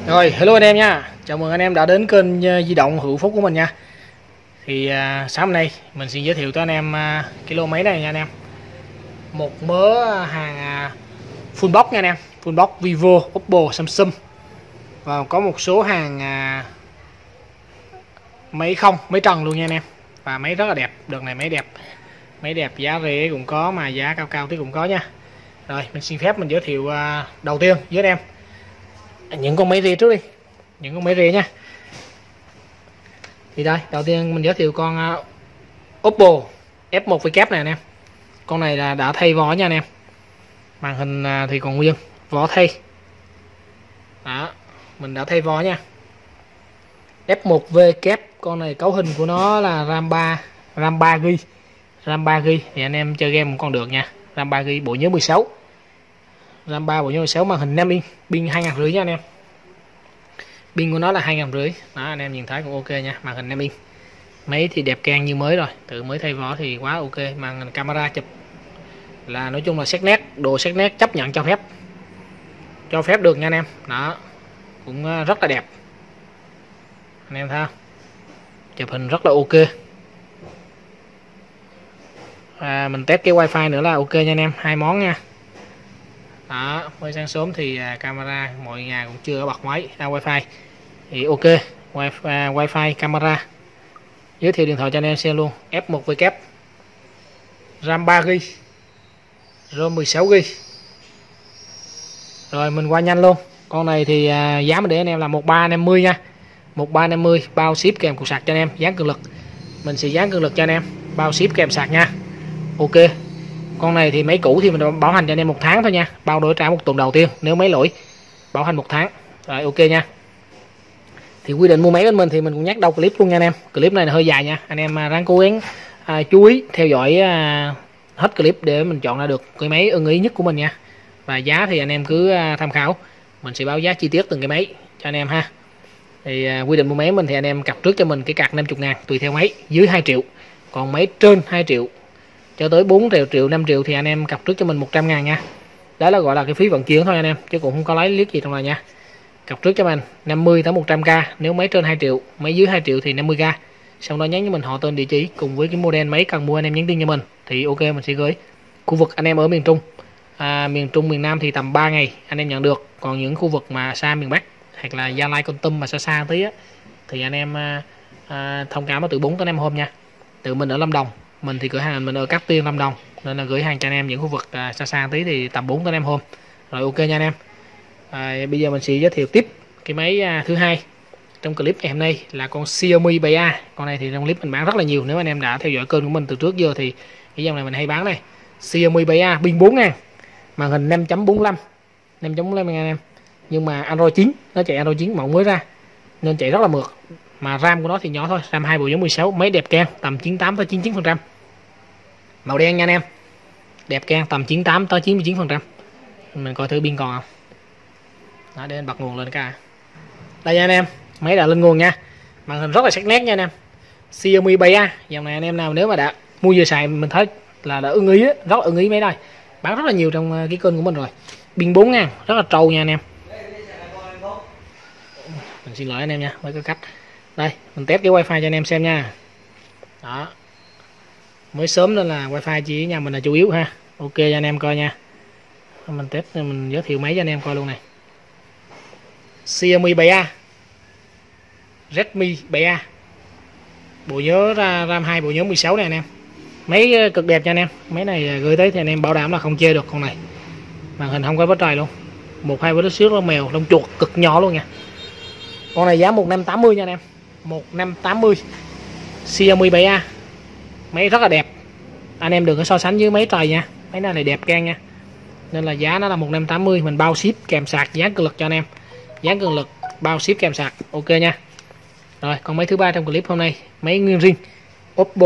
Rồi, hello anh em nha. Chào mừng anh em đã đến kênh di động Hữu Phúc của mình nha. Thì sáng hôm nay mình xin giới thiệu tới anh em cái lô máy này nha anh em. Một mớ hàng full box nha anh em. Full box Vivo, Oppo, Samsung. Và có một số hàng máy không, máy trần luôn nha anh em. Và máy rất là đẹp, đợt này máy đẹp. Máy đẹp, giá rẻ cũng có mà giá cao cao tí cũng có nha. Rồi, mình xin phép mình giới thiệu đầu tiên với anh em những con máy rê trước đi, những con máy rê nha. Thì đây, đầu tiên mình giới thiệu con Oppo F1V này anh em. Con này là đã thay vỏ nha anh em. Màn hình thì còn nguyên, vỏ thay. Đó, mình đã thay vỏ nha. F1V con này cấu hình của nó là RAM 3GB. RAM 3GB thì anh em chơi game cũng còn được nha. RAM 3GB, bộ nhớ 16. RAM 3 bộ nhớ 16, màn hình 5 inch, pin 2,5 nha anh em. Pin của nó là 2,5. Đó, anh em nhìn thấy cũng ok nha, màn hình 5 inch. Máy thì đẹp keng như mới rồi, tự mới thay vỏ thì quá ok. Màn hình camera chụp là nói chung là xét nét, đồ xét nét chấp nhận cho phép được nha anh em. Đó, cũng rất là đẹp. Anh em thấy không? Chụp hình rất là ok. Mình test cái wifi nữa là ok nha anh em, 2 món nha. Đó, mới sáng sớm thì camera mọi nhà cũng chưa có bật máy wifi thì ok. Wifi camera. Giới thiệu điện thoại cho anh em xem luôn. F1V RAM 3GB, ROM 16GB. Rồi mình qua nhanh luôn. Con này thì giá mình để anh em là 1350 nha. 1350 bao ship kèm cục sạc cho anh em, dán cường lực. Mình sẽ dán cường lực cho anh em, bao ship kèm sạc nha. Ok. Con này thì máy cũ thì mình bảo hành cho anh em 1 tháng thôi nha. Bao đổi trả 1 tuần đầu tiên, nếu máy lỗi bảo hành 1 tháng. Rồi ok nha. Thì quy định mua máy bên mình thì mình cũng nhắc đầu clip luôn nha anh em. Clip này là hơi dài nha. Anh em ráng cố gắng chú ý theo dõi hết clip để mình chọn ra được cái máy ưng ý nhất của mình nha. Và giá thì anh em cứ tham khảo. Mình sẽ báo giá chi tiết từng cái máy cho anh em ha. Thì quy định mua máy mình thì anh em cặp trước cho mình cái card 50.000 tùy theo máy, dưới 2 triệu. Còn máy trên 2 triệu cho tới 4 triệu, 5 triệu thì anh em cặp trước cho mình 100.000 nha. Đó là gọi là cái phí vận chuyển thôi anh em, chứ cũng không có lấy liếc gì trong này nha. Cặp trước cho mình 50 tới 100k, nếu máy trên 2 triệu, máy dưới 2 triệu thì 50k. Sau đó nhắn cho mình họ tên, địa chỉ cùng với cái model máy cần mua, anh em nhắn tin cho mình thì ok, mình sẽ gửi. Khu vực anh em ở miền Trung, miền Trung miền Nam thì tầm 3 ngày anh em nhận được. Còn những khu vực mà xa miền Bắc hoặc là Gia Lai, Kon Tum mà xa xa tí á thì anh em thông cảm từ 4 tới 5 hôm nha. Tự mình ở Lâm Đồng, mình thì cửa hàng mình ở Cát Tiên, Lâm Đồng, nên là gửi hàng cho anh em những khu vực xa xa tí thì tầm 4 tới 5 hôm. Rồi ok nha anh em. Bây giờ mình sẽ giới thiệu tiếp cái máy thứ hai trong clip ngày hôm nay là con Xiaomi 7A. Con này thì trong clip mình bán rất là nhiều, nếu anh em đã theo dõi kênh của mình từ trước giờ thì cái dòng này mình hay bán này. Xiaomi 7A, pin 4.000, màn hình 5.45, 5.45 anh em. Nhưng mà Android 9, nó chạy Android 9 mẫu mới ra nên chạy rất là mượt. Mà RAM của nó thì nhỏ thôi, RAM 2 bộ nhớ 16, máy đẹp keng tầm 98 tới 99%. Màu đen nha anh em. Đẹp keng tầm 98 tới 99%. Mình coi thử pin còn không. Đó, để anh bật nguồn lên cả. Đây nha anh em, máy đã lên nguồn nha. Màn hình rất là sắc nét nha anh em. Xiaomi 7A, dòng này anh em nào nếu mà đã mua về xài mình thấy là đã ưng ý đó, rất là ưng ý máy đây. Bán rất là nhiều trong cái kênh của mình rồi. Pin 4.000, rất là trâu nha anh em. Mình xin lỗi anh em nha, mới có cách. Đây, mình test cái wifi cho anh em xem nha. Đó. Mới sớm nên là wifi chỉ nhà mình là chủ yếu ha. Ok cho anh em coi nha. Mình test, mình giới thiệu máy cho anh em coi luôn này. Xiaomi 7A, Redmi 7A, bộ nhớ RAM 2 bộ nhớ 16 này anh em. Máy cực đẹp cho anh em. Máy này gửi tới thì anh em bảo đảm là không chê được con này. Màn hình không có vết trầy luôn. 1-2 vết xước lông mèo, lông chuột cực nhỏ luôn nha. Con này giá 1580 nha anh em. 1580 Xiaomi 7A. Máy rất là đẹp. Anh em đừng có so sánh với máy trời nha. Máy này đẹp keng nha. Nên là giá nó là 1580, mình bao ship kèm sạc, dán cường lực cho anh em. Dán cường lực, bao ship kèm sạc, ok nha. Rồi, còn máy thứ ba trong clip hôm nay, máy nguyên zin Oppo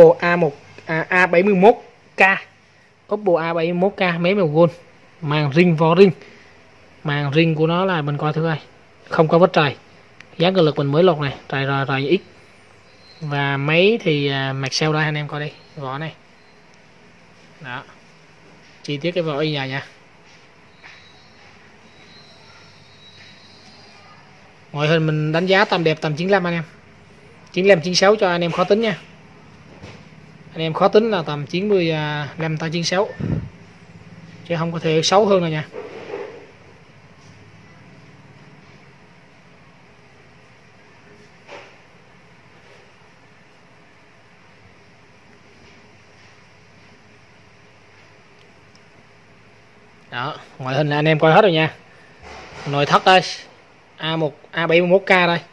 A71K. Oppo A71K, máy màu gold, màn ring vỏ ring. Màn ring của nó là mình coi thử coi, không có vết trầy. Dán cường lực mình mới lột này, trầy rồi ít. Và máy thì mặt sau đây anh em coi đi, vỏ này. Đó. Chi tiết cái vỏ y nhà nha. Ngoại hình mình đánh giá tầm đẹp tầm 95 anh em. 95 96 cho anh em khó tính nha. Anh em khó tính là tầm 95 tới 96. Chứ không có thể xấu hơn rồi nha. Đó, ngoại hình là anh em coi hết rồi nha. Nội thất đây, A1 A71K đây.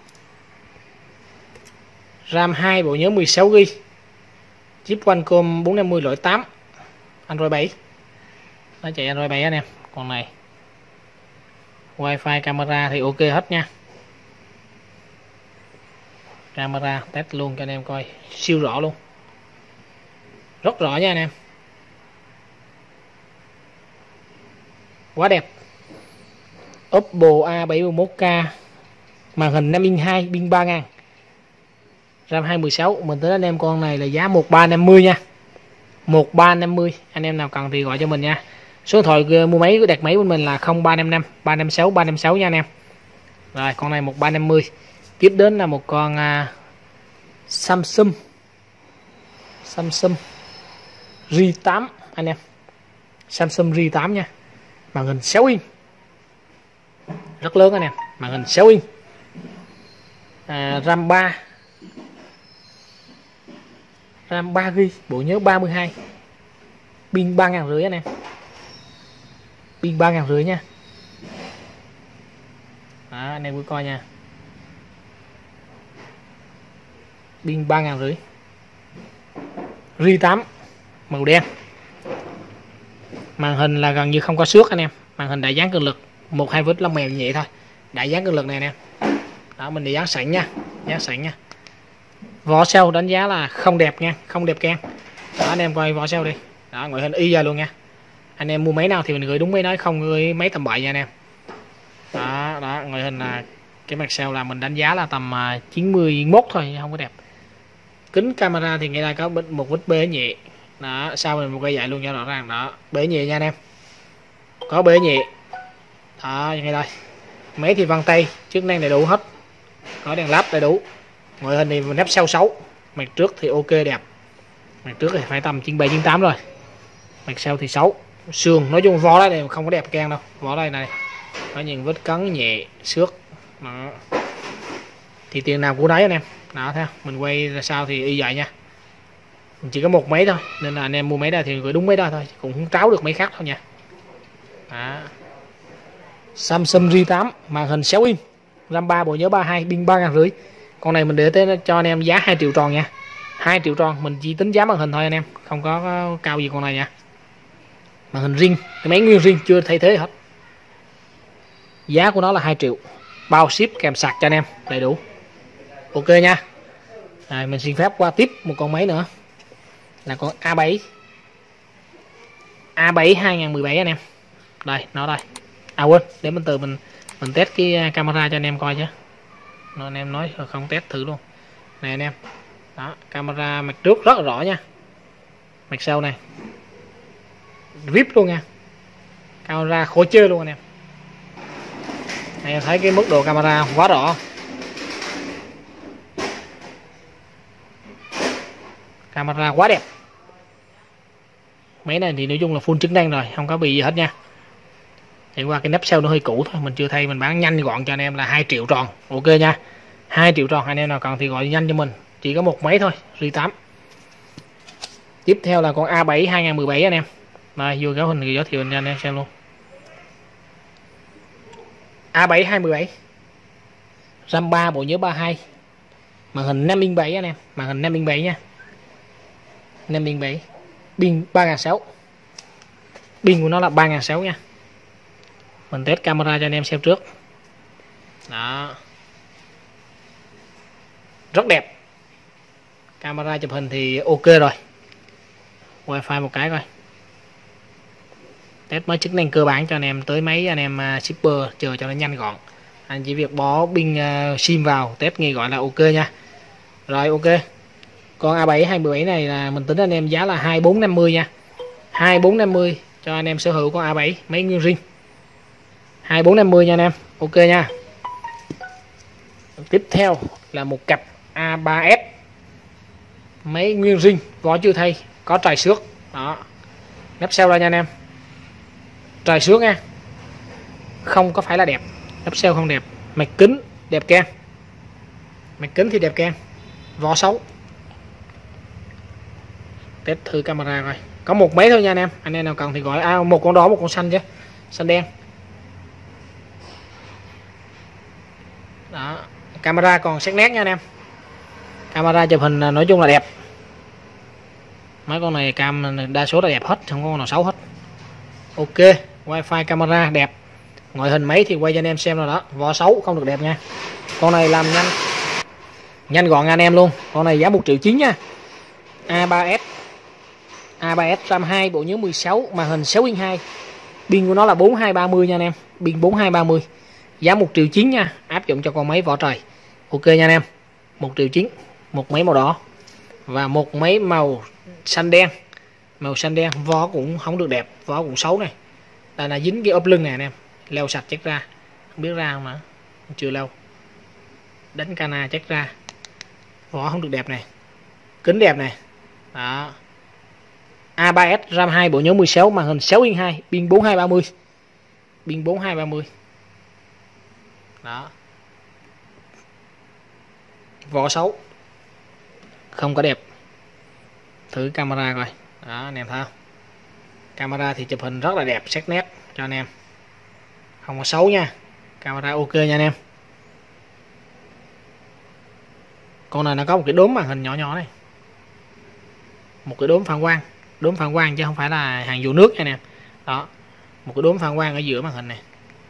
RAM 2, bộ nhớ 16GB. Chip Qualcomm 450 loại 8, Android 7. Nó chạy Android 7 anh em. Còn này Wi-Fi camera thì ok hết nha. Camera test luôn cho anh em coi, siêu rõ luôn. Rất rõ nha anh em. Quá đẹp. Oppo A71K, màn hình 5 inch 2, pin 3000, RAM 216. Mình tới anh em con này là giá 1350 nha. 1350. Anh em nào cần thì gọi cho mình nha. Số điện thoại mua máy đặt máy của mình là 0355 356 356 nha anh em. Rồi con này 1350. Tiếp đến là một con Samsung J8 anh em. Samsung J8 nha. Màn hình 6 inch. Rất lớn anh em, màn hình 6 inch. RAM 3, RAM 3GB, bộ nhớ 32, pin 3500 anh em. Pin 3500 nha. Đó, anh em cứ coi nha. Pin 3500. J8 màu đen. Màn hình là gần như không có xước anh em. Màn hình đại dán cường lực, 1-2 vết lông mèo nhẹ thôi. Đại dán cường lực này anh em. Đó, mình để dán sẵn nha, dán sẵn nha. Vỏ sau đánh giá là không đẹp nha, không đẹp keng. Đó, anh em coi vỏ sau đi. Đó, ngoại hình y ra luôn nha. Anh em mua máy nào thì mình gửi đúng máy đó, không gửi máy tầm bậy nha anh em. Đó, đó, ngoại hình là cái mặt sau là mình đánh giá là tầm 91 thôi, không có đẹp. Kính camera thì ngay đây có một vết bể nhẹ. Đó, sau mình một cây dạy luôn cho rõ ràng. Đó, bể nhẹ nha anh em. Có bể nhẹ. Đó, ngay đây. Máy thì vân tay, chức năng đầy đủ hết. Có đèn led đầy đủ. Ngoại hình thì nắp sau 6. Mặt trước thì ok đẹp. Mặt trước thì phải tầm 97 98 rồi. Mặt sau thì 6. Sườn nói chung vỏ đây này không có đẹp keng đâu. Vỏ đây này. Có những vết cấn nhẹ, xước. Đó. Thì tiền nào của đấy anh em. Đó thấy không? Mình quay ra sao thì y vậy nha. Mình chỉ có một máy thôi, nên là anh em mua máy đây thì gửi đúng máy đó thôi, cũng không tráo được máy khác thôi nha. Đó. Samsung J8, màn hình 6 inch, RAM 3, bộ nhớ 32, pin 3500. Con này mình để tới cho anh em giá 2 triệu tròn nha. 2 triệu tròn, mình chỉ tính giá màn hình thôi anh em, không có cao gì con này nha. Màn hình riêng, cái máy nguyên riêng chưa thay thế hết. Giá của nó là 2 triệu. Bao ship kèm sạc cho anh em đầy đủ. Ok nha. Rồi, mình xin phép qua tiếp một con máy nữa. Là con A7 2017 anh em. Đây, nó đây. À quên, để mình mình test cái camera cho anh em coi chứ. Nó anh em nói không test thử luôn. Này anh em. Đó, camera mặt trước rất là rõ nha. Mặt sau này. VIP luôn nha. Camera khổ chơi luôn anh em. Anh em thấy cái mức độ camera quá rõ. Camera quá đẹp. Máy này thì nói chung là full chức năng rồi, không có bị gì hết nha. Chỉ qua cái nắp sau nó hơi cũ thôi, mình chưa thay, mình bán nhanh gọn cho anh em là 2 triệu tròn. Ok nha. 2 triệu tròn, anh em nào cần thì gọi nhanh cho mình. Chỉ có một máy thôi, J8. Tiếp theo là con A7 2017 anh em. Đây, vô cái hình giới thiệu cho anh em xem luôn. A7 2017. RAM 3, bộ nhớ 32. Màn hình 5 inch 7 anh em, màn hình 5 inch 7 nha. 5 inch 7. Pin 3600. Pin của nó là 3600 nha. Mình test camera cho anh em xem trước. Đó. Rất đẹp. Camera chụp hình thì ok rồi. Wi-Fi một cái coi. Test mấy chức năng cơ bản cho anh em tới máy anh em shipper chờ cho nó nhanh gọn. Anh chỉ việc bó pin sim vào, test nghe gọi là ok nha. Rồi ok. Con A7 2017 này là mình tính anh em giá là 2450 nha. 2450 cho anh em sở hữu con A7 máy nguyên riêng. 2450 nha anh em. Ok nha. Tiếp theo là một cặp A3S máy nguyên zin, vỏ chưa thay, có trải xước đó, nắp sau ra nha anh em. Trải xước nha, không có phải là đẹp, nắp sau không đẹp, mạch kính đẹp ken, mạch kính thì đẹp ken, vỏ xấu. Test thử camera coi, có một máy thôi nha anh em nào cần thì gọi một con đỏ một con xanh chứ, xanh đen đó. Camera còn sắc nét nha anh em, camera chụp hình nói chung là đẹp, mấy con này cam đa số là đẹp hết, không có con nào xấu hết. Ok, wifi camera đẹp, ngoại hình máy thì quay cho anh em xem rồi đó, vỏ xấu không được đẹp nha. Con này làm nhanh gọn anh em luôn, con này giá 1,9 triệu nha. A3S RAM 2, bộ nhớ 16, màn hình 6 inch 2, pin của nó là 4230 nha anh em, pin 4230, giá 1,9 triệu nha, áp dụng cho con máy vỏ trời. Ok nha anh em, 1,9 triệu, một máy màu đỏ và một máy màu xanh đen. Màu xanh đen, vỏ cũng không được đẹp, vỏ cũng xấu này, đây là dính cái ốp lưng này anh em, leo sạch chắc ra, không biết ra không nữa, chưa lâu, đánh cana chắc ra, vỏ không được đẹp này, kính đẹp này đó. A3S RAM 2, bộ nhớ 16, màn hình 6 inch 2, pin 4230, pin 4230 đó. Vỏ xấu, không có đẹp. Thử camera coi đó anh em thấy không, camera thì chụp hình rất là đẹp, sắc nét cho anh em, không có xấu nha, camera ok nha anh em. Con này nó có một cái đốm màn hình nhỏ nhỏ này, một cái đốm phản quang chứ không phải là hàng dụ nước nha anh em đó, một cái đốm phản quang ở giữa màn hình này.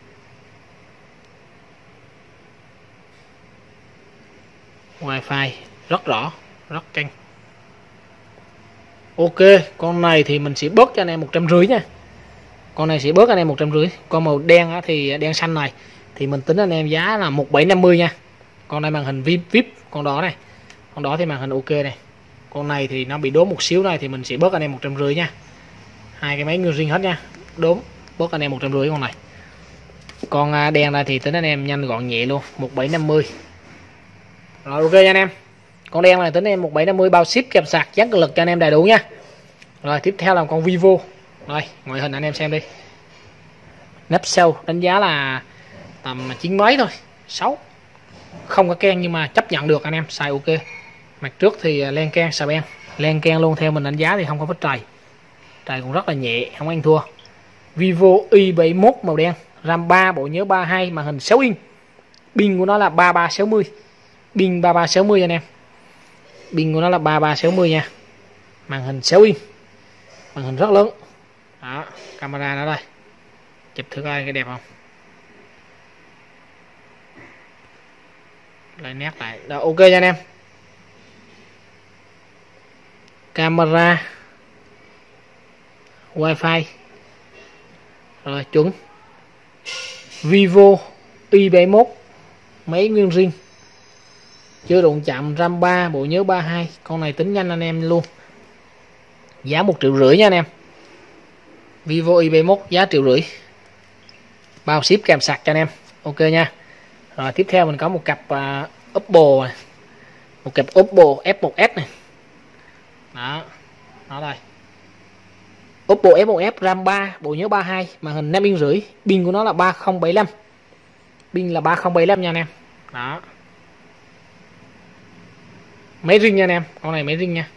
Wifi rất rõ, rất căng. Ok, con này thì mình sẽ bớt cho anh em 150 nha. Con này sẽ bớt anh em 150. Con màu đen thì đen xanh này thì mình tính anh em giá là 1750 nha. Con này màn hình VIP, con đó này. Con đó thì màn hình ok này. Con này thì nó bị đốm một xíu này thì mình sẽ bớt anh em 150 nha. Hai cái máy nguyên riêng hết nha. Đốm bớt anh em 150 con này. Con đen này thì tính anh em nhanh gọn nhẹ luôn, 1750. Rồi ok nha anh em. Con đen này tính em 1750 bao ship kèm sạc dán cường lực cho anh em đầy đủ nha. Rồi tiếp theo là con Vivo. Rồi ngoại hình anh em xem đi. Nắp sau đánh giá là tầm 9 mấy thôi, 6. Không có ken nhưng mà chấp nhận được anh em, xài ok. Mặt trước thì len ken xà beng, len ken luôn, theo mình đánh giá thì không có vết trầy. Trầy cũng rất là nhẹ, không ăn thua. Vivo Y71 màu đen, RAM 3, bộ nhớ 32, màn hình 6 inch. Pin của nó là 3360. Pin 3360 anh em. Pin của nó là 3360 nha. Màn hình 6 inch. Màn hình rất lớn. Đó, camera nó đây. Chụp thử coi cái đẹp không. Lại nét lại. Đó, ok nha anh em. Camera, wifi. Rồi chuẩn. Vivo Y71 máy nguyên zin, chưa đụng chạm, RAM 3, bộ nhớ 32. Con này tính nhanh anh em luôn. Giá 1,5 triệu nha anh em. Vivo Y71 giá 1,5 triệu. Bao ship kèm sạc cho anh em. Ok nha. Rồi tiếp theo mình có một cặp Oppo này. Một cặp Oppo F1s này. Đó. Đó đây. Oppo F1s RAM 3, bộ nhớ 32, màn hình 5,5 inch, pin của nó là 3075. Pin là 3075 nha anh em. Đó. Máy ring nha anh em, con này máy ring nha.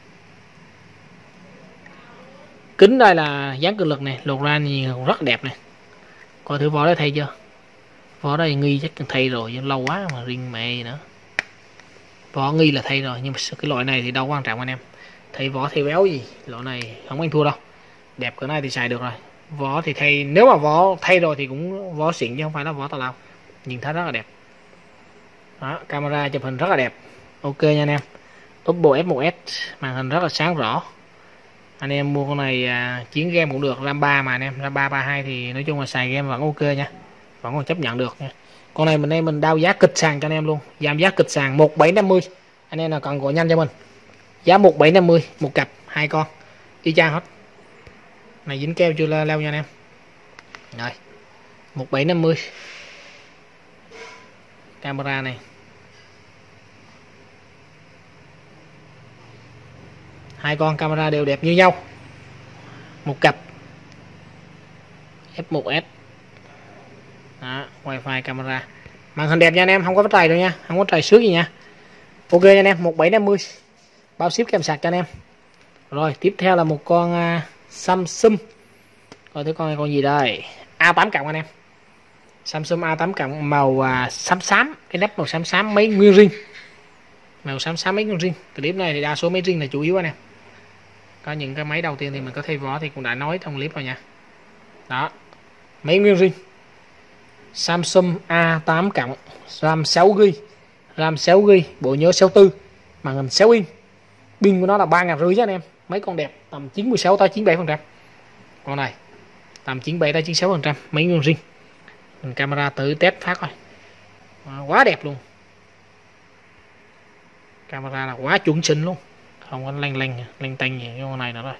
Kính đây là dán cường lực này, lột ra nhìn rất đẹp này. Coi thử vỏ đây thay chưa. Vỏ đây nghi chắc cần thay rồi, lâu quá mà ring mẹ gì nữa. Vỏ nghi là thay rồi, nhưng mà cái loại này thì đâu quan trọng anh em. Thay vỏ thay béo gì, loại này không ăn thua đâu. Đẹp cỡ này thì xài được rồi. Vỏ thì thay, nếu mà vỏ thay rồi thì cũng vỏ xịn chứ không phải là vỏ tào lao. Nhìn thấy rất là đẹp. Đó, camera chụp hình rất là đẹp. Ok nha anh em. Oppo F1s màn hình rất là sáng rõ. Anh em mua con này chiến game cũng được, RAM 3 mà anh em, RAM 3 32 thì nói chung là xài game vẫn ok nha. Vẫn còn chấp nhận được nha. Con này mình đao giá kịch sàn cho anh em luôn, giảm giá kịch sàn 1750. Anh em nào cần gọi nhanh cho mình. Giá 1750 một cặp, hai con. Y chang hết. Này dính keo chưa leo nha anh em. Rồi. 1750. Camera này Hai con camera đều đẹp như nhau. Một cặp F1S. Đó, wifi camera. Màn hình đẹp nha anh em, không có vết trầy đâu nha, không có trầy xước gì nha. Ok nha anh em, 1750 bao ship kèm sạc cho anh em. Rồi tiếp theo là một con Samsung. Coi thử con này con gì đây. A8 cộng anh em. Samsung A8 cộng màu xám xám, cái nắp màu xám xám, mấy nguyên ring. Màu xám xám mấy nguyên ring. Clip này thì đa số mấy ring là chủ yếu anh em. Có những cái máy đầu tiên thì mình có thay vỏ thì cũng đã nói trong clip rồi nha. Đó. Mấy nguyên ring. Samsung A8 cộng, RAM 6GB, RAM 6GB, bộ nhớ 64, màn hình 6 inch. Pin của nó là 3.500 anh em. Mấy con đẹp tầm 96 tới 97%. Con này tầm 97 tới 96%, mấy nguyên ring. Mình camera tự test phát rồi. Quá đẹp luôn. Camera là quá chuẩn xinh luôn. Không có lanh tanh gì cái con này nữa rồi.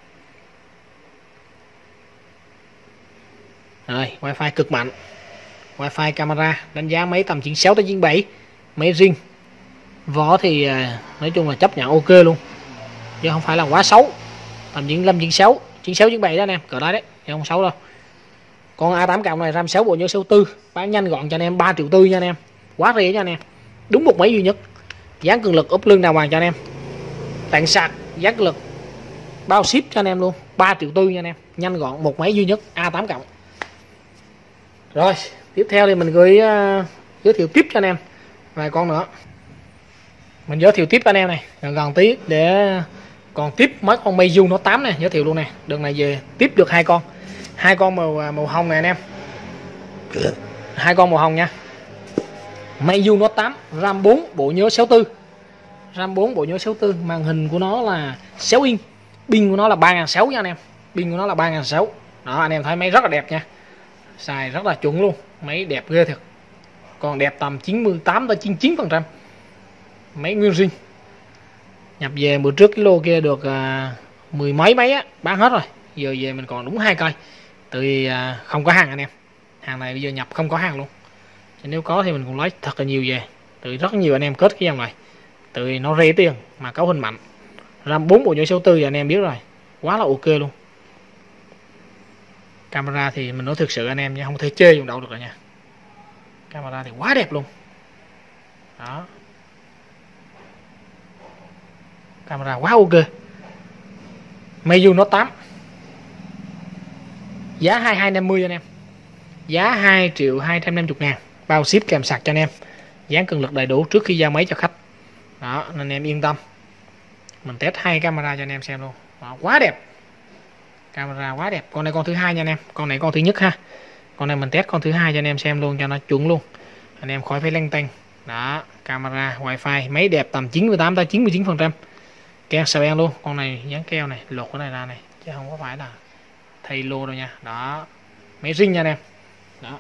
Rồi, wifi cực mạnh. Wifi camera đánh giá mấy tầm 96 tới 97, mấy ring. Vỏ thì nói chung là chấp nhận ok luôn. Chứ không phải là quá xấu. Tầm 95 96, 96 97 đó anh em, cỡ đó đấy, chứ không xấu đâu. Con A8 cộng này RAM 6 bộ nhớ 64, bán nhanh gọn cho anh em 3,4 triệu nha anh em. Quá rẻ nha anh em. Đúng một máy duy nhất. Dán cường lực ốp lưng đàng hoàng cho anh em. Tặng sạc dán cường lực bao ship cho anh em luôn, 3,4 triệu nha anh em. Nhanh gọn một máy duy nhất A8 cộng. Rồi, tiếp theo thì mình giới thiệu tiếp cho anh em vài con nữa. Mình giới thiệu tiếp cho anh em này, gần tí để còn tiếp mấy con Meizu Note 8 này, giới thiệu luôn nè. Đợt này về tiếp được hai con màu hồng này anh em. Hai con màu hồng nha. Meizu Note 8 RAM 4 bộ nhớ 64. RAM 4 bộ nhớ 64, màn hình của nó là 6 inch. Pin của nó là 3600 nha anh em. Pin của nó là 3600. Đó anh em thấy máy rất là đẹp nha. Xài rất là chuẩn luôn, máy đẹp ghê thật. Còn đẹp tầm 98 tới 99%. Máy nguyên zin. Nhập về bữa trước cái lô kia được mười mấy máy á, bán hết rồi. Giờ về mình còn đúng 2 cây. Tại vì không có hàng anh em. Hàng này bây giờ nhập không có hàng luôn. Chứ nếu có thì mình cũng lấy thật là nhiều về. Tại vì rất nhiều anh em kết cái dòng này. Tại vì nó rẻ tiền mà cấu hình mạnh. RAM 4 bộ nhớ 64 thì anh em biết rồi. Quá là ok luôn. Camera thì mình nói thực sự anh em nha, không thể chê dùng đâu được rồi nha. Camera thì quá đẹp luôn. Đó. Camera quá ok. Meizu Note 8. Giá 2250 anh em. Giá 2.250.000, bao ship kèm sạc cho anh em. Dán cường lực đầy đủ trước khi giao máy cho khách. Đó, nên anh em yên tâm. Mình test hai camera cho anh em xem luôn. Đó, quá đẹp. Camera quá đẹp. Con này con thứ hai nha anh em. Con này con thứ nhất ha. Con này mình test con thứ hai cho anh em xem luôn cho nó chuẩn luôn. Anh em khỏi phải lăn tăn. Đó, camera, wifi, máy đẹp tầm 98 tới 99%. Keo sờ luôn. Con này dán keo này, lột cái này ra này, chứ không có phải là thay lô đâu nha. Đó. Máy ring nha anh em. Đó.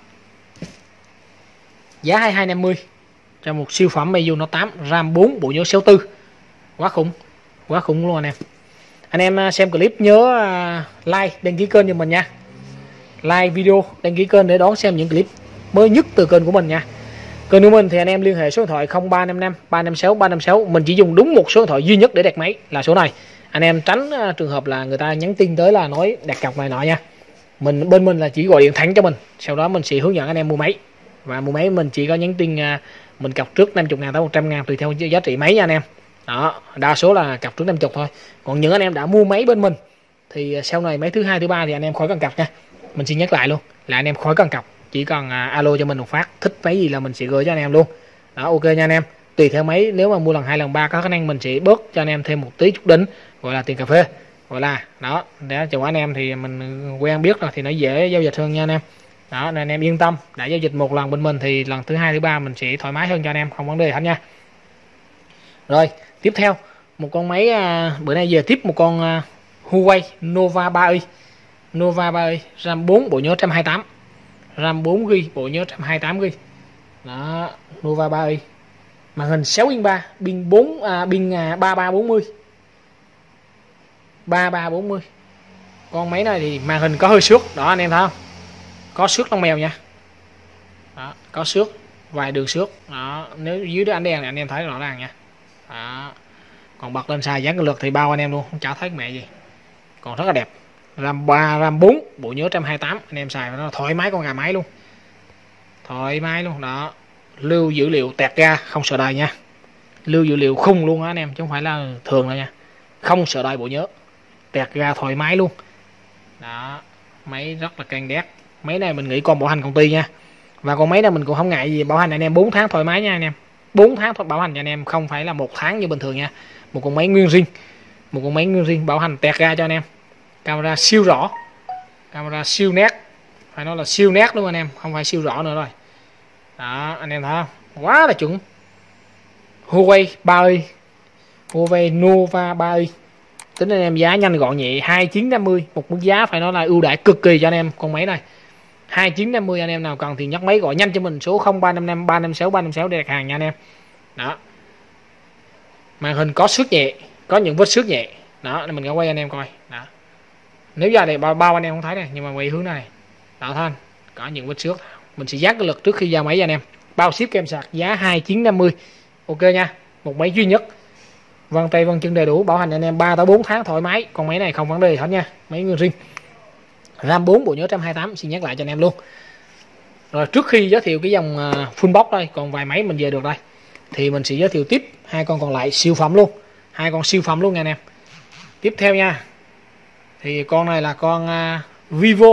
Giá 2250 cho một siêu phẩm Meizu Note 8 RAM 4 bộ nhớ 64. Quá khủng. Quá khủng luôn anh em. Anh em xem clip nhớ like, đăng ký kênh cho mình nha. Like video, đăng ký kênh để đón xem những clip mới nhất từ kênh của mình nha. Kênh của mình thì anh em liên hệ số điện thoại 0355 356 356. Mình chỉ dùng đúng một số điện thoại duy nhất để đặt máy là số này. Anh em tránh trường hợp là người ta nhắn tin tới là nói đặt cọc này nọ nha. Bên mình là chỉ gọi điện thẳng cho mình, sau đó mình sẽ hướng dẫn anh em mua máy. Và mua máy mình chỉ có nhắn tin mình cọc trước 50.000 tới 100.000 tùy theo giá trị máy nha anh em. Đó, đa số là cọc trước 50 thôi. Còn những anh em đã mua máy bên mình thì sau này máy thứ hai thứ ba thì anh em khỏi cần cọc nha. Mình xin nhắc lại luôn là anh em khỏi cần cọc, chỉ cần alo cho mình một phát, thích máy gì là mình sẽ gửi cho anh em luôn. Đó, ok nha anh em. Tùy theo máy, nếu mà mua lần 2 lần 3 có khả năng mình sẽ bớt cho anh em thêm một tí chút đỉnh, gọi là tiền cà phê, gọi là đó, để cho anh em thì mình quen biết rồi thì nó dễ giao dịch hơn nha anh em. Đó, nên anh em yên tâm, đã giao dịch một lần bên mình thì lần thứ hai thứ ba mình sẽ thoải mái hơn cho anh em, không vấn đề hết nha. Rồi tiếp theo một con máy bữa nay về tiếp một con Huawei Nova 3i. Nova 3i RAM 4 bộ nhớ 128, RAM 4GB bộ nhớ 128GB. Đó, Nova 3i, màn hình 6 inch 3, pin 3340. 3340. Con máy này thì màn hình có hơi xước, đó anh em thấy không? Có xước lông mèo nha. Đó, có xước, vài đường xước. Đó, nếu dưới ánh đèn này anh em thấy rõ ràng nha. Đó. Còn bật lên xài dán cường lực thì bao anh em luôn, không chả thấy mẹ gì. Còn rất là đẹp. RAM 3, RAM 4, bộ nhớ 128, anh em xài nó thoải mái con gà máy luôn. Thoải mái luôn đó. Lưu dữ liệu tẹt ra không sợ đầy nha. Lưu dữ liệu khung luôn á anh em, chứ không phải là thường đâu nha. Không sợ đầy bộ nhớ. Tẹt ra thoải mái luôn. Đó, máy rất là can đét. Máy này mình nghĩ còn bảo hành công ty nha. Và con máy này mình cũng không ngại gì bảo hành anh em 4 tháng thoải mái nha anh em. 4 tháng bảo hành cho anh em, không phải là 1 tháng như bình thường nha. Một con máy nguyên zin. Một con máy nguyên zin bảo hành tẹt ra cho anh em. Camera siêu rõ. Camera siêu nét. Phải nói là siêu nét luôn anh em, không phải siêu rõ nữa rồi. Đó, anh em thấy không? Quá là chuẩn. Huawei 3i. Huawei Nova 3i. Tính anh em giá nhanh gọn nhẹ 2950, một mức giá phải nói là ưu đãi cực kỳ cho anh em con máy này. 2950 anh em nào cần thì nhấc máy gọi nhanh cho mình số 0355 356 356 để đặt hàng nha anh em. Đó. Màn hình có xước nhẹ, có những vết xước nhẹ. Đó, mình quay anh em coi. Đó. Nếu giờ này bao anh em không thấy này, nhưng mà quay hướng này. Đó thanh, có những vết xước. Mình sẽ dán cái lực trước khi giao máy cho anh em. Bao ship kèm sạc giá 2950. Ok nha, một máy duy nhất. Vân tay vân chân đầy đủ, bảo hành anh em 3 tới 4 tháng thoải mái. Con máy này không vấn đề hết nha. Máy nguyên zin. RAM 4 bộ nhớ 128, xin nhắc lại cho anh em luôn. Rồi trước khi giới thiệu cái dòng full box đây, còn vài máy mình về được đây, thì mình sẽ giới thiệu tiếp hai con còn lại siêu phẩm luôn. Hai con siêu phẩm luôn nha anh em. Tiếp theo nha. Thì con này là con Vivo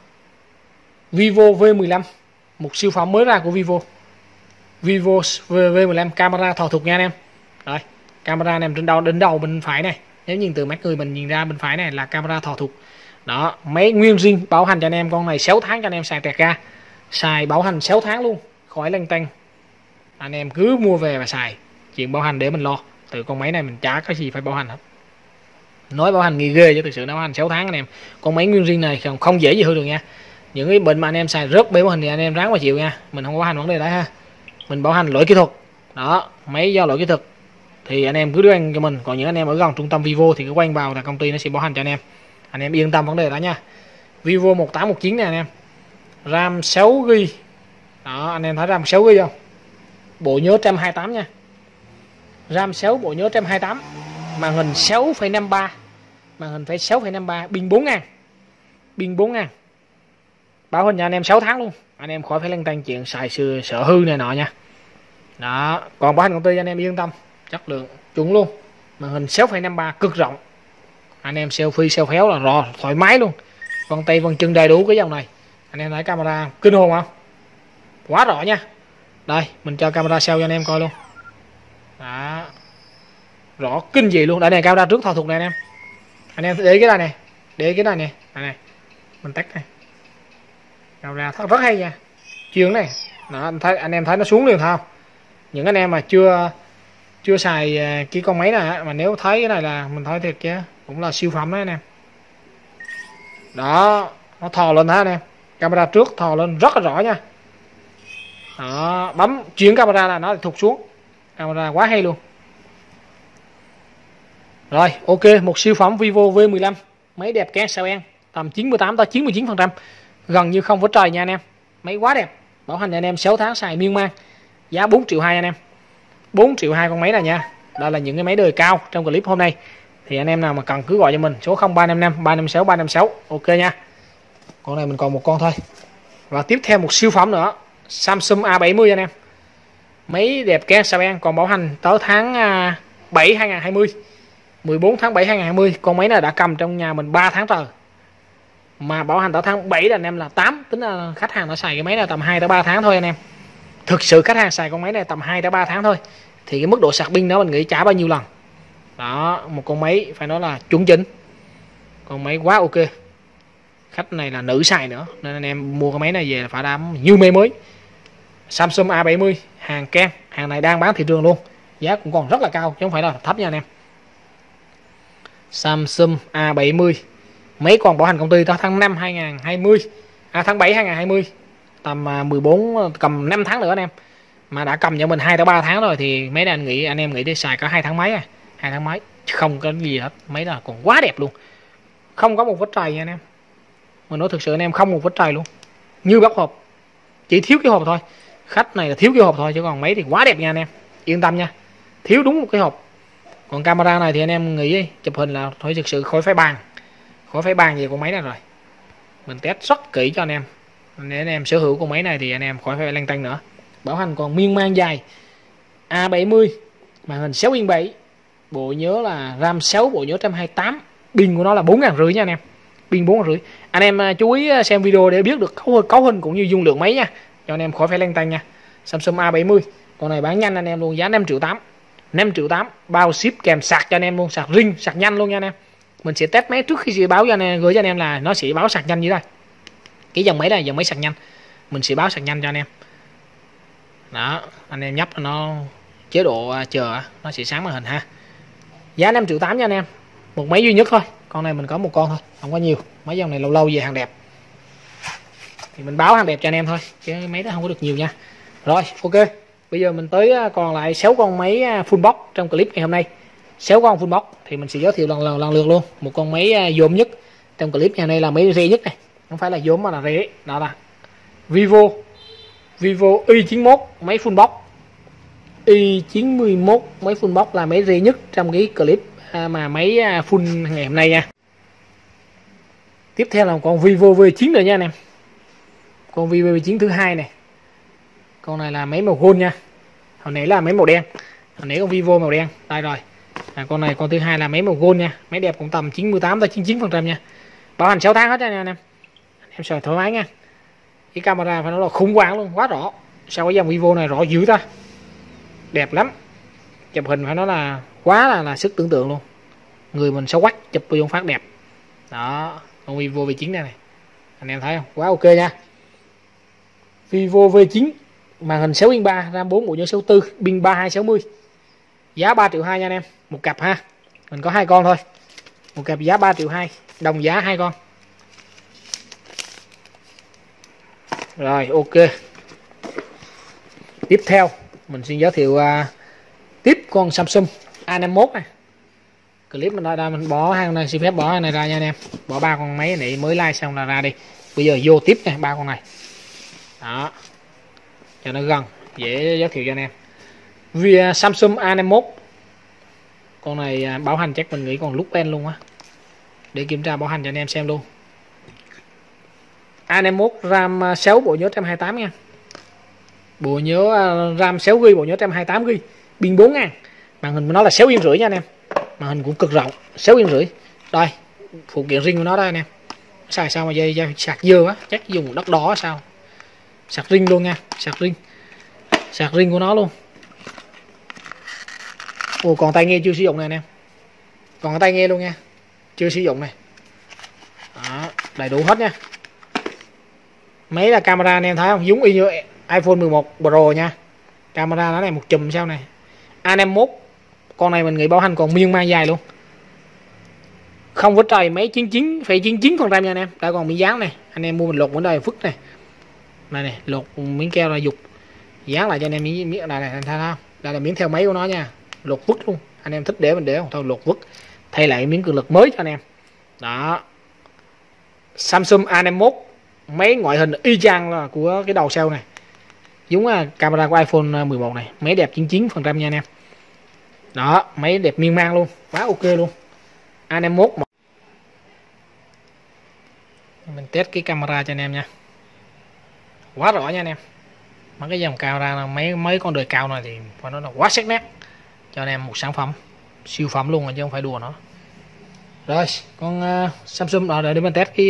V15, một siêu phẩm mới ra của Vivo. Vivo V15 camera thò thục nha anh em. Rồi, camera nằm trên đỉnh đầu bên phải này. Nếu nhìn từ mắt người mình nhìn ra bên phải này là camera thò thục. Đó, máy nguyên zin bảo hành cho anh em, con này 6 tháng cho anh em xài tẹt ra. Xài bảo hành 6 tháng luôn, khỏi lăn tăn. Anh em cứ mua về và xài, chuyện bảo hành để mình lo. Từ con máy này mình chả có gì phải bảo hành hết. Nói bảo hành nghi ghê chứ thực sự nó bảo hành 6 tháng anh em. Con máy nguyên zin này không dễ gì hư được nha. Những cái bệnh mà anh em xài rớt bể bảo hành thì anh em ráng mà chịu nha. Mình không bảo hành vấn đề đấy ha. Mình bảo hành lỗi kỹ thuật. Đó, máy do lỗi kỹ thuật thì anh em cứ đưa anh cho mình. Còn những anh em ở gần trung tâm Vivo thì cứ quay vào là công ty nó sẽ bảo hành cho anh em. Anh em yên tâm vấn đề đó nha. Vivo 1819 này anh em. RAM 6GB. Đó, anh em thấy RAM 6GB không? Bộ nhớ 128 nha. RAM 6 bộ nhớ 128. Màn hình 6,53. Màn hình phải 6,53, pin 4000. Pin 4000. Bảo hành cho anh em 6 tháng luôn. Anh em khỏi phải lăn tăn chuyện xài sợ hư này nọ nha. Đó, còn bảo hành công ty anh em yên tâm, chất lượng chuẩn luôn. Màn hình 6,53 cực rộng. Anh em selfie selfie là rõ thoải mái luôn. Vân tay vân chân đầy đủ cái dòng này. Anh em thấy camera kinh hồn không? Quá rõ nha. Đây, mình cho camera sau cho anh em coi luôn. Đó. Rõ kinh dị luôn. Đây này, camera trước thao thục này anh em. Anh em để cái này nè, để cái này nè, này. Mình tắt này. Camera rất hay nha. Chuyên này. Đó, anh em thấy nó xuống liền không? Những anh em mà chưa xài cái con máy này mà nếu thấy cái này là mình thấy thiệt chứ, cũng là siêu phẩm đấy anh em. Đó, nó thò lên hả anh em. Camera trước thò lên rất là rõ nha. Đó, bấm chuyển camera là nó thụt xuống. Camera quá hay luôn. Rồi, ok, một siêu phẩm Vivo V15, máy đẹp kén sao en, tầm 98 tới 99%, gần như không vết trời nha anh em. Máy quá đẹp, bảo hành cho anh em 6 tháng xài miên man. Giá 4 triệu 2 anh em. 4 triệu 2 con máy này nha. Đây là những cái máy đời cao trong clip hôm nay. Thì anh em nào mà cần cứ gọi cho mình số 0355 356 356. Ok nha. Con này mình còn một con thôi. Và tiếp theo một siêu phẩm nữa, Samsung A70 anh em. Máy đẹp kén sao en, còn bảo hành tới tháng 7 2020. 14 tháng 7 2020. Con máy này đã cầm trong nhà mình 3 tháng rồi. Mà bảo hành tới tháng 7 là anh em là 8. Tính là khách hàng đã xài cái máy này tầm 2 tới 3 tháng thôi anh em. Thực sự khách hàng xài con máy này tầm 2 tới 3 tháng thôi. Thì cái mức độ sạc pin đó mình nghĩ trả bao nhiêu lần. Đó, một con máy phải nói là chuẩn chỉnh. Con máy quá ok. Khách này là nữ xài nữa, nên anh em mua cái máy này về là phải đám như mê mới. Samsung A70, hàng ken. Hàng này đang bán thị trường luôn. Giá cũng còn rất là cao chứ không phải là thấp nha anh em. Samsung A70. Máy còn bảo hành công ty tới tháng 5 2020. Tháng 7 2020. Tầm 14 cầm 5 tháng nữa anh em. Mà đã cầm cho mình 2 tới 3 tháng rồi thì mấy này anh em nghĩ đi xài có 2 tháng mấy 2 tháng mấy không có gì hết. Mấy là còn quá đẹp luôn. Không có một vết trầy nha anh em. Mình nói thực sự anh em không một vết trầy luôn. Như bóc hộp. Chỉ thiếu cái hộp thôi. Khách này là thiếu cái hộp thôi chứ còn mấy thì quá đẹp nha anh em. Yên tâm nha. Thiếu đúng một cái hộp. Còn camera này thì anh em nghĩ chụp hình là thôi thực sự khỏi phải bàn về con máy này rồi. Mình test rất kỹ cho anh em. Nếu anh em sở hữu con máy này thì anh em khỏi phải lăn tăn nữa. Bảo hành còn miên man dài. A70, màn hình 6 inch 7, bộ nhớ là RAM 6, bộ nhớ 128, pin của nó là 4.500 nha anh em. Pin 4.500. Anh em chú ý xem video để biết được cấu hình cũng như dung lượng máy nha, cho anh em khỏi phải lăn tăn nha. Samsung A70, con này bán nhanh anh em luôn, giá 5.8 triệu. 5.8 triệu, bao ship kèm sạc cho anh em luôn, sạc riêng, sạc nhanh luôn nha anh em. Mình sẽ test máy trước khi sẽ báo cho anh em, gửi cho anh em là nó sẽ báo sạc nhanh như đây. Cái dòng máy này dòng máy sạc nhanh, mình sẽ báo sạc nhanh cho anh em. Đó, anh em nhấp nó chế độ chờ nó sẽ sáng màn hình ha. Giá 5.8 triệu nha anh em. Một máy duy nhất thôi, con này mình có một con thôi, không có nhiều. Mấy dòng này lâu lâu về hàng đẹp thì mình báo hàng đẹp cho anh em thôi, chứ máy đó không có được nhiều nha. Rồi, ok. Bây giờ mình tới còn lại 6 con máy full box trong clip ngày hôm nay. 6 con full box thì mình sẽ giới thiệu lần lượt luôn. Một con máy dồn nhất trong clip ngày hôm nay là máy rẻ nhất này, không phải là dồn mà là rẻ. Đó là Vivo Y91 máy full box. Y91 máy full box là máy rẻ nhất trong cái clip mà máy full ngày hôm nay nha. Tiếp theo là con Vivo V9 rồi nha anh em. Con Vivo V9 thứ hai này. Con này là máy màu gold nha. Hồi nãy là máy màu đen. Hồi nãy con Vivo màu đen. Đây rồi. Con này con thứ hai là máy màu gold nha. Máy đẹp cũng tầm 98 tới 99% nha. Bảo hành 6 tháng hết nha anh em. Anh em xài thoải mái nha. Cái camera phải nói là khủng hoảng luôn, quá rõ. Sao cái dòng Vivo này rõ dữ ta. Đẹp lắm. Chụp hình phải nói là quá là sức tưởng tượng luôn. Người mình xấu quắc chụp video phát đẹp. Đó, con Vivo V9 này. Anh em thấy không? Quá ok nha. Vivo V9, màn hình 6 inch 3, RAM 4, bộ nhớ 64, pin 3260. Giá 3.2 triệu nha anh em, một cặp ha. Mình có 2 con thôi. Một cặp giá 3.2 triệu, đồng giá 2 con. Rồi, ok. Tiếp theo, mình xin giới thiệu tiếp con Samsung A51 này. Clip mình đây mình bỏ hàng này, xin phép bỏ hàng này ra nha anh em. Bỏ 3 con máy này mới like xong là ra đi. Bây giờ vô tiếp nha, 3 con này. Đó, cho nó gần, dễ giới thiệu cho anh em. Vì Samsung A51, con này bảo hành chắc mình nghĩ còn lúc pen luôn á, để kiểm tra bảo hành cho anh em xem luôn. A51 RAM 6, bộ nhớ 128 nha. Bộ nhớ RAM 6GB, bộ nhớ 128GB, pin 4000. Màn hình của nó là 6,5 inch nha anh em. Màn hình cũng cực rộng, 6,5 inch. Đây, phụ kiện riêng của nó đây anh em. Xài sao mà dây sạc dơ á, chắc dùng đất đỏ sao. Sạc riêng luôn nha, sạc riêng của nó luôn. Ồ, còn tai nghe chưa sử dụng này anh em, còn tai nghe luôn nha, chưa sử dụng này. Đó, đầy đủ hết nha. Mấy là camera anh em thấy không, giống y như iPhone 11 Pro nha. Camera nó này một chùm sao này. A51, con này mình nghĩ bảo hành còn miên man dài luôn. Không có trời mấy 99,99% nha anh em. Đã còn miếng dán này, anh em mua mình lột ở đây phức này. Này lột miếng keo là dục dán lại cho anh em miếng này anh thấy không? Đây là miếng theo máy của nó nha, lột vứt luôn. Anh em thích để mình để không thôi lột vứt, thay lại miếng cường lực mới cho anh em. Đó, Samsung A51, máy ngoại hình y chang là của cái đầu sau này, giống camera của iPhone 11 này. Máy đẹp 99% nha anh em. Đó, máy đẹp miên man luôn, quá ok luôn. A51, mình test cái camera cho anh em nha, quá rõ nha anh em. Mấy cái dòng camera là mấy con đời cao này thì phải nói là quá sắc nét, cho anh em một sản phẩm siêu phẩm luôn, chứ không phải đùa nó. Rồi con Samsung rồi để mình test cái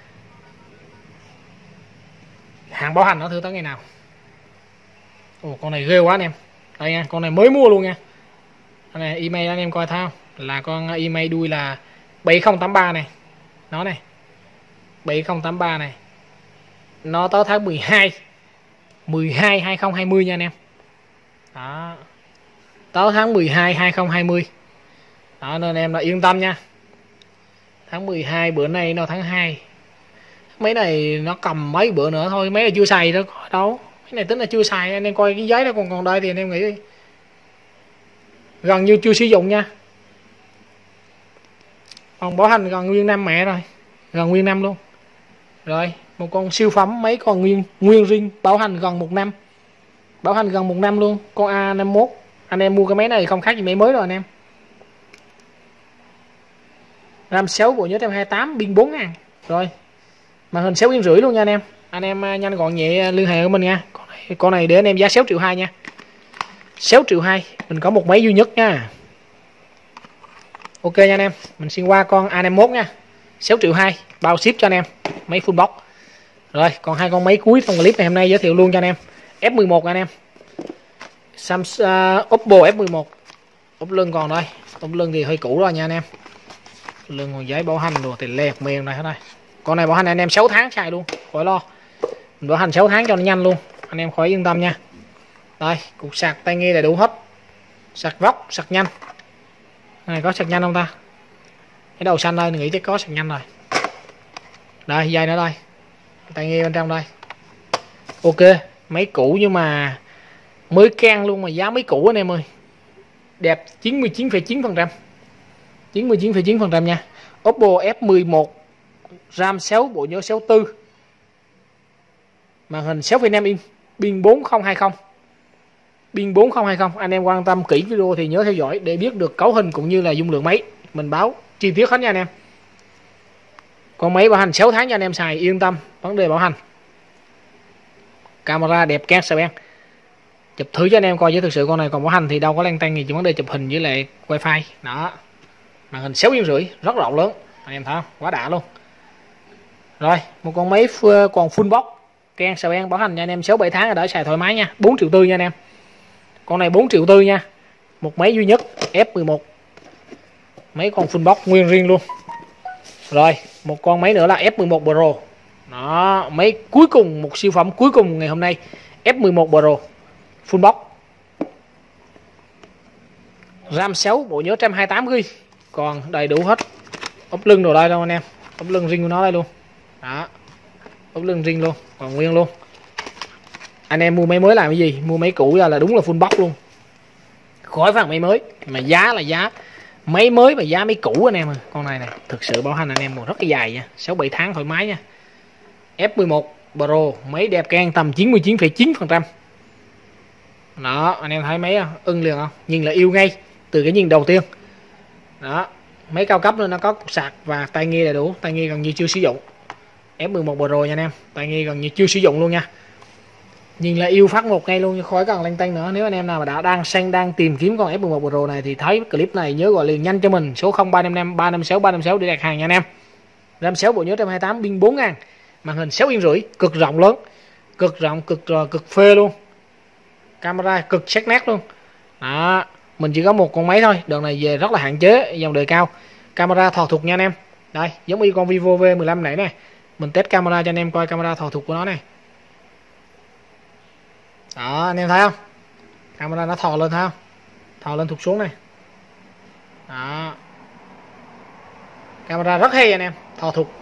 hàng bảo hành nó thử tới ngày nào. Ồ, con này ghê quá anh em. Đây nha, con này mới mua luôn nha. Con này email anh em coi thao là con email đuôi là 7083 này, nó này 7083 này, nó tới tháng 12 2020 nha anh em. Đó, tới tháng 12 2020. Đó, nên em là yên tâm nha. Tháng 12 bữa nay nó tháng 2. Mấy này nó cầm mấy bữa nữa thôi, mấy này chưa xài đâu đâu. Mấy này tính là chưa xài, anh em coi cái giấy đó còn đây thì anh em nghĩ đi. Gần như chưa sử dụng nha. Còn bảo hành gần nguyên năm mẹ rồi, gần nguyên năm luôn. Rồi, một con siêu phẩm, mấy con nguyên riêng, bảo hành gần 1 năm. Bảo hành gần 1 năm luôn. Con A51, anh em mua cái máy này không khác gì máy mới rồi anh em. RAM 6 bộ nhớ 128 pin 4.000. Rồi màn hình 6,5 inch luôn nha anh em nhanh gọn nhẹ liên hệ với mình nha. Con này để anh em giá 6,2 triệu nha, 6,2 triệu mình có một máy duy nhất nha. Ok nha anh em, mình xin qua con A51 nha, 6,2 triệu bao ship cho anh em, máy full box. Rồi còn hai con máy cuối trong clip này hôm nay giới thiệu luôn cho anh em. F11 anh em, Samsung Oppo F11. Ốp lưng còn đây, ốp lưng thì hơi cũ rồi nha anh em, lưng còn giấy bảo hành rồi thì lẹt mềm này hết đây. Con này bảo hành anh em 6 tháng xài luôn, khỏi lo, mình bảo hành 6 tháng cho nó nhanh luôn, anh em khỏi yên tâm nha. Đây cục sạc tai nghe đầy đủ hết, sạc vóc sạc nhanh. Này có sạc nhanh không ta? Cái đầu xanh đây nghĩ chắc có sạc nhanh rồi. Đây dây nữa đây, tai nghe bên trong đây. Ok, máy cũ nhưng mà mới can luôn mà giá máy cũ anh em ơi, đẹp 99,9%, 99,9% nha. Oppo F11 RAM 6 bộ nhớ 64, màn hình 6,5 inch, pin 4020, pin 4020. Anh em quan tâm kỹ video thì nhớ theo dõi để biết được cấu hình cũng như là dung lượng máy, mình báo chi tiết hết nha anh em. Con máy bảo hành 6 tháng cho anh em xài yên tâm vấn đề bảo hành. Camera đẹp keng sờ beng, chụp thử cho anh em coi, chứ thực sự con này còn bảo hành thì đâu có lăn tăn gì, chỉ vấn đề chụp hình với lại wifi đó. Màn hình 6,5 inch rất rộng lớn, anh em thấy không, quá đã luôn. Rồi một con máy còn full box keng sờ beng, bảo hành cho anh em 6-7 tháng đỡ xài thoải mái nha, 4,4 triệu nha anh em. Con này 4,4 triệu nha, một máy duy nhất F11, máy còn full box nguyên riêng luôn. Rồi một con máy nữa là F11 Pro đó, máy cuối cùng, một siêu phẩm cuối cùng ngày hôm nay, F11 Pro full box, RAM 6 bộ nhớ 128GB, còn đầy đủ hết. Ốp lưng đồ đây đâu anh em, ốp lưng riêng của nó đây luôn đó, ốp lưng riêng luôn, còn nguyên luôn. Anh em mua máy mới làm cái gì, mua máy cũ là đúng là full box luôn, khỏi phản máy mới. Mà giá là giá máy mới và giá máy cũ anh em ơi. Con này thực sự bảo hành anh em một rất là dài nha, 6-7 tháng thoải mái nha. F11 Pro máy đẹp keng tầm 99,9%. Đó anh em thấy máy ưng liền không, nhìn là yêu ngay từ cái nhìn đầu tiên đó. Máy cao cấp nên nó có cục sạc và tai nghe đầy đủ, tai nghe gần như chưa sử dụng. F11 Pro nha anh em, tai nghe gần như chưa sử dụng luôn nha, nhìn là yêu phát một ngay luôn, khỏi cần lanh tanh nữa. Nếu anh em nào mà đang tìm kiếm con F11 Pro này thì thấy clip này nhớ gọi liền nhanh cho mình số 0355 356 356 để đặt hàng nha anh em. RAM 6 bộ nhớ 128, pin 4000, màn hình 6,5 inch, cực rộng lớn, cực rộng, cực phê luôn, camera cực sắc nét luôn đó. Mình chỉ có một con máy thôi, đợt này về rất là hạn chế, dòng đời cao, camera thò thục nha anh em. Đây giống như con Vivo V15 này nè, mình test camera cho anh em coi camera thò thục của nó này đó, anh em thấy không, camera nó thò lên thấy không, thò lên thụt xuống này đó, camera rất hay anh em, thò thụt,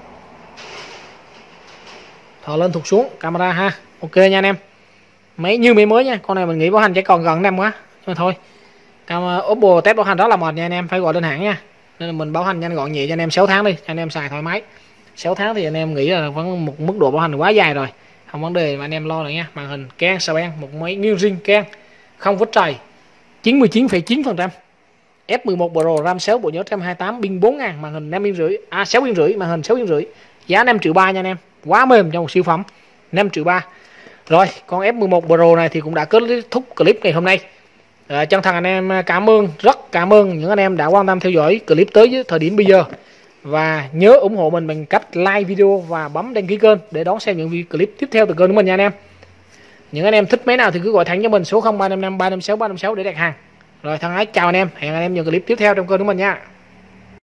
thò lên thụt xuống camera ha. Ok nha anh em, máy như máy mới nha. Con này mình nghĩ bảo hành chỉ còn gần năm quá nhưng mà thôi, Oppo test bảo hành rất là mệt nha anh em, phải gọi đơn hàng nha, nên là mình bảo hành nhanh gọn nhẹ cho anh em 6 tháng đi, cho anh em xài thoải mái. 6 tháng thì anh em nghĩ là vẫn một mức độ bảo hành quá dài rồi, không vấn đề mà anh em lo nữa nha. Màn hình keng sờ beng, một máy nguyên riêng keng, không vết trầy, 99,9%. F11 Pro RAM 6 bộ nhớ 128, pin 4000, màn hình 5,5 inch, 6,5 inch, màn hình 6,5 inch, giá 5,3 triệu nha anh em, quá mềm trong một siêu phẩm, 5,3 triệu. Rồi con F11 Pro này thì cũng đã kết thúc clip ngày hôm nay. Chân thành anh em rất cảm ơn những anh em đã quan tâm theo dõi clip tới thời điểm bây giờ, và nhớ ủng hộ mình bằng cách like video và bấm đăng ký kênh để đón xem những clip tiếp theo từ kênh của mình nha anh em. Những anh em thích máy nào thì cứ gọi thẳng cho mình số 0355 356 356 để đặt hàng. Rồi thân ái chào anh em, hẹn anh em những clip tiếp theo trong kênh của mình nha.